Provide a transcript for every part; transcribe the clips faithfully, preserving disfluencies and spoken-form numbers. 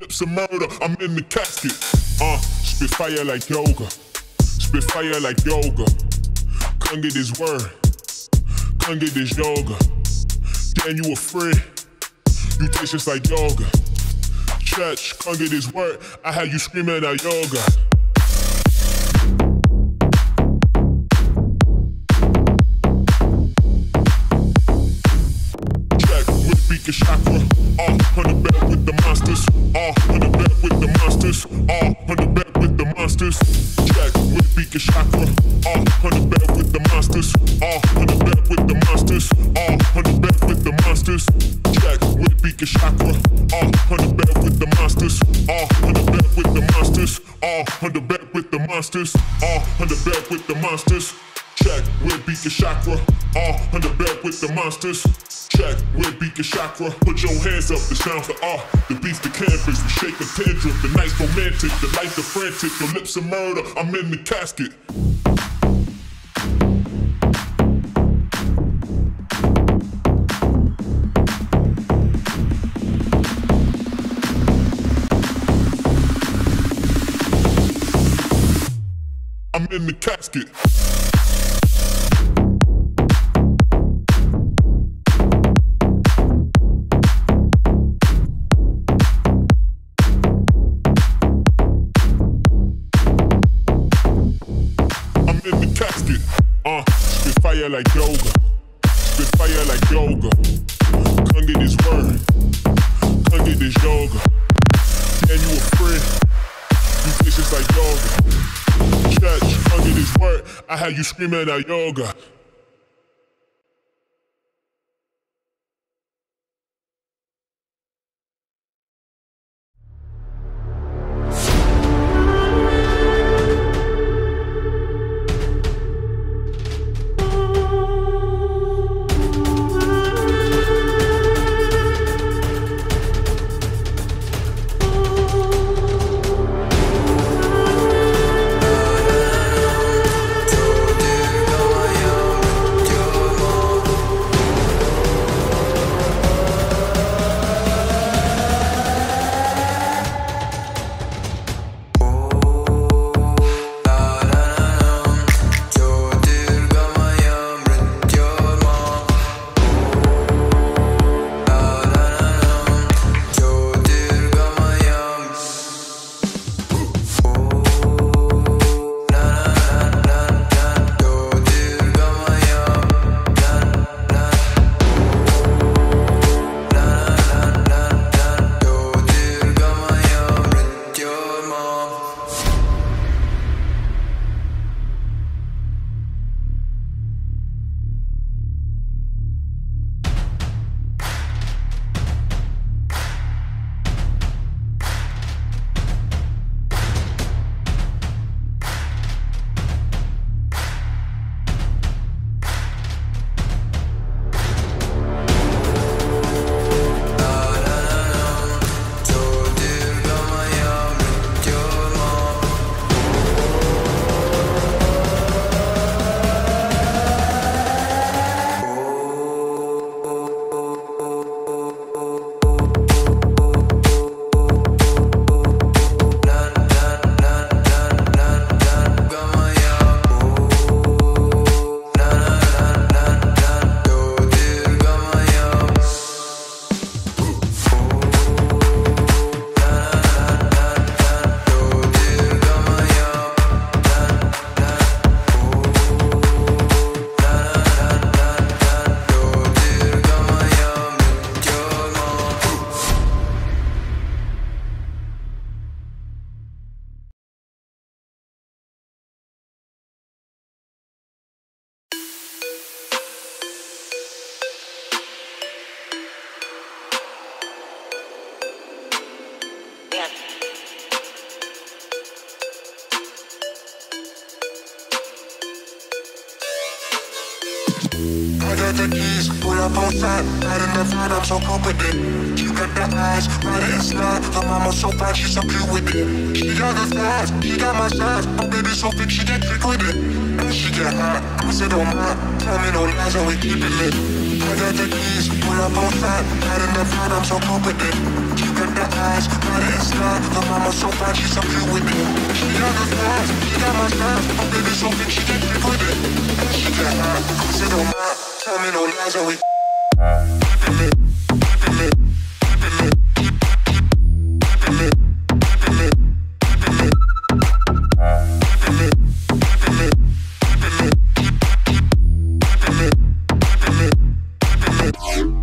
lips of murder, I'm in the casket. Uh, spit fire like yoga, spit fire like yoga. Come get this word, come get this yoga. Damn, you a friend, you taste just like yoga. Church, come get this word, I had you screaming out yoga. Beacon chakra, all on the bed with the monsters, all on the bed with the monsters, all on the bed with the monsters. Check with Beacon chakra, all on the bed with the monsters, all on the bed with the monsters, all on the bed with the monsters. Check with Beacon chakra, all on the bed with the monsters, all on the bed with the monsters, all on the bed with the monsters, all on the bed with the monsters. Check with Beacon chakra, all on the bed with the monsters. Check with Beacon chakra, put your hands up, the sounds of art. The beats, the canvas, we shake a tantrum. The night's romantic, the lights are frantic. Your lips are murder, I'm in the casket. I'm in the casket. Uh, spit fire like yoga, spit fire like yoga. Come get this word, come get this yoga. Damn, you a friend, you taste just like yoga. Church, come get this word, I had you screaming out yoga. I got the keys, pull up on side, right in the front, I'm so confident. She got the eyes, right and slide. Her mama so bad, she's so cute with it. She got the thighs, she got my size. My baby so big, she get trick with it. And she get hot, I said oh my, tell me no lies and we keep it lit. got the keys, pull up on side, not enough time, I'm so confident. She got the eyes, got it inside. Her mama so fine, she's so cute with it. She got the thighs, she got my size. My baby so big, she get free with it. She got high, cause it don't mind. Tell me no lies and we keep it lit, keep it lit, keep it lit, keep it lit, keep it lit, keep it lit, keep it lit, keep it lit, keep it lit, keep it lit, keep it lit, keep it lit, keep it lit.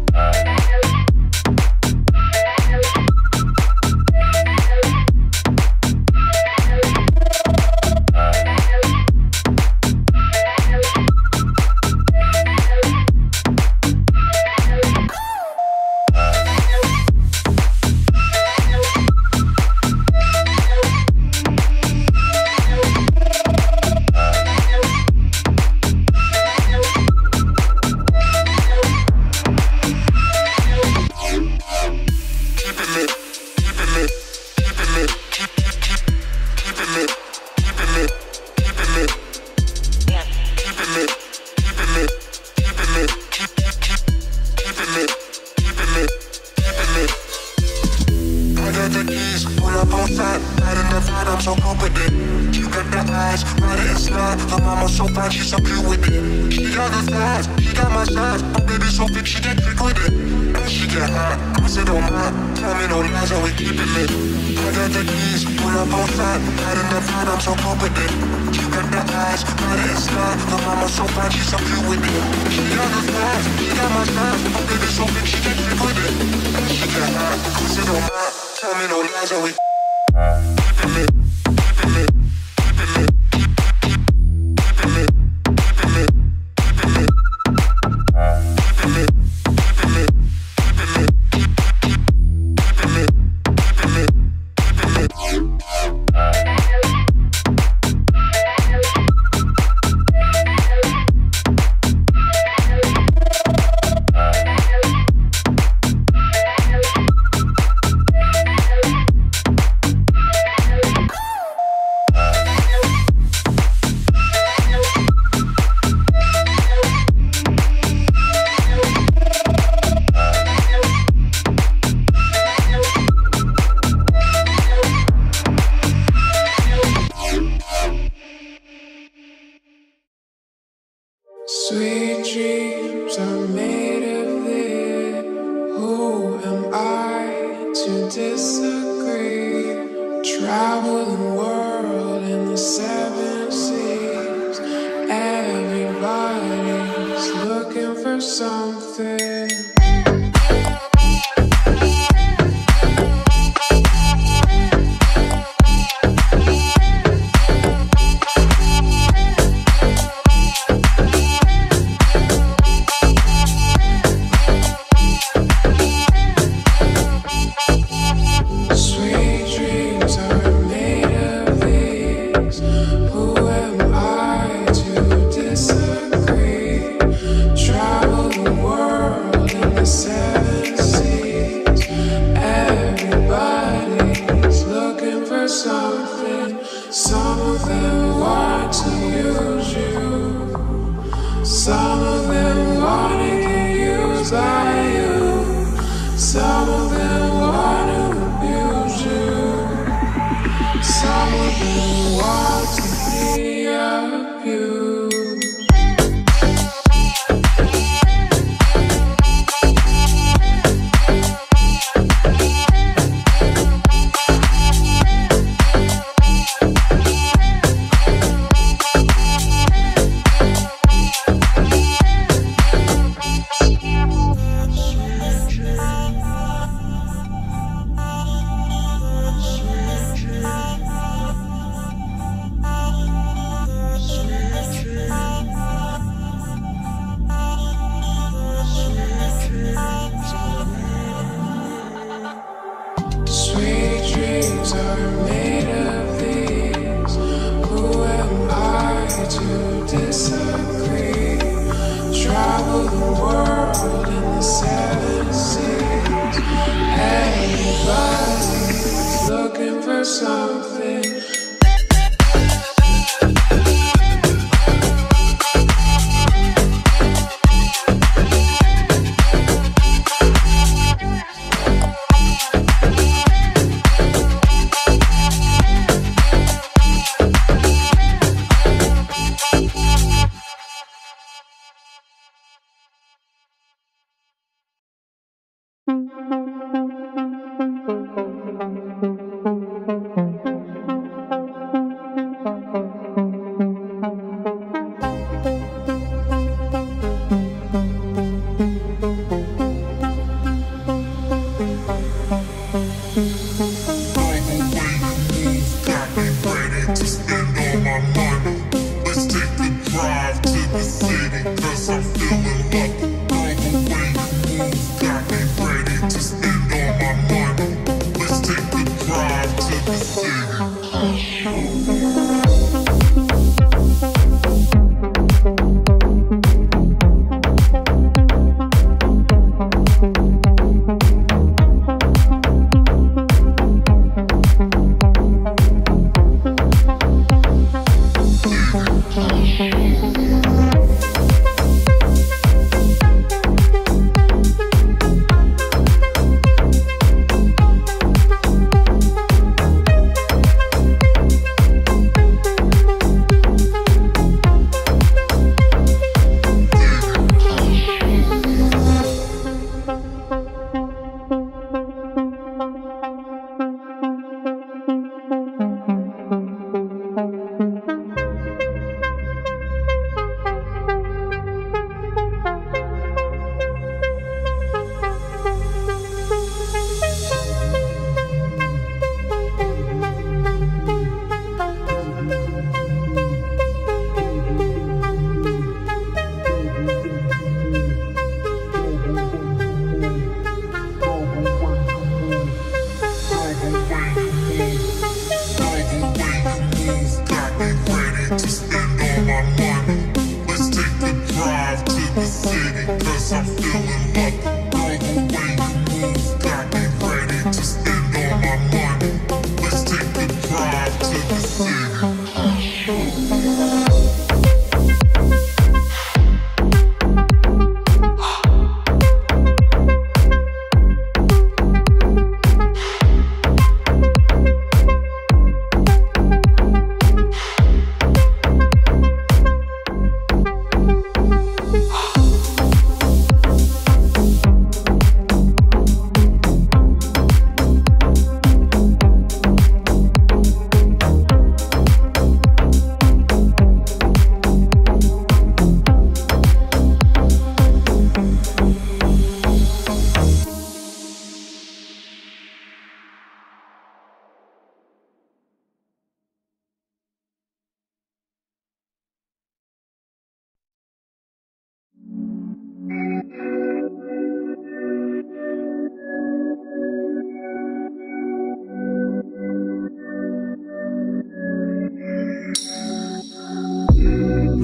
Sweet dreams are made of this. Who am I to disagree? Travel the world in the seven seas. Everybody's looking for something. Something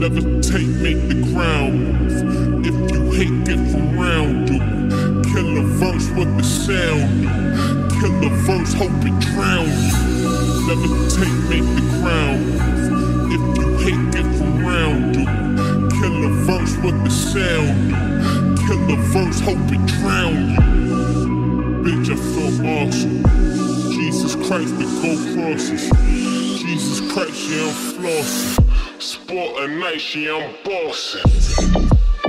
Levitate, make the ground move. If you hate, get from round you. Kill a verse with the sound do. Kill a verse, hope it drown you. Levitate, make the ground move. If you hate, get from round you. Kill a verse with the sound do. Kill a verse, hope it drown you. Bitch, I feel awesome. Jesus Christ, the gold crosses. Jesus Christ, yeah, I'm flossing. Sport a night, yeah, I'm bossing.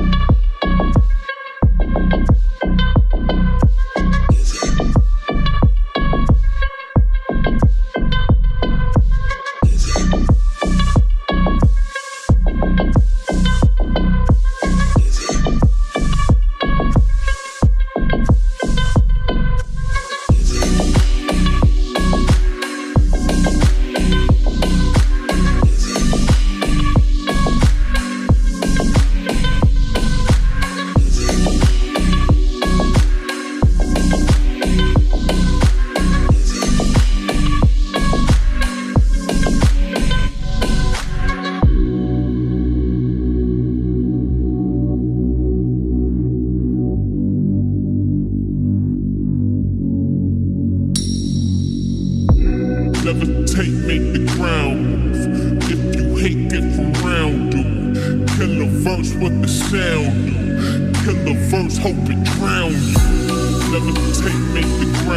Levitate, make the ground move. If you hate, get from round dude. Kill a verse with the sound do. Kill a verse, hope it drown you. Levitate, make the ground